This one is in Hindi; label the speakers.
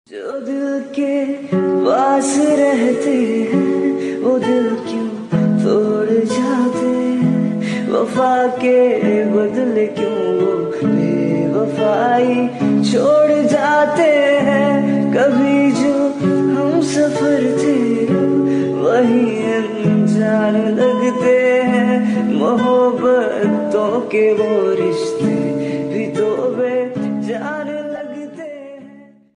Speaker 1: जो दिल के पास रहते हैं वो दिल क्यों तोड़ जाते हैं, वफा के बदले क्यों वो बेवफाई छोड़ जाते हैं। कभी जो हम सफर थे वही अनजान लगते हैं, मोहब्बतों के वो रिश्ते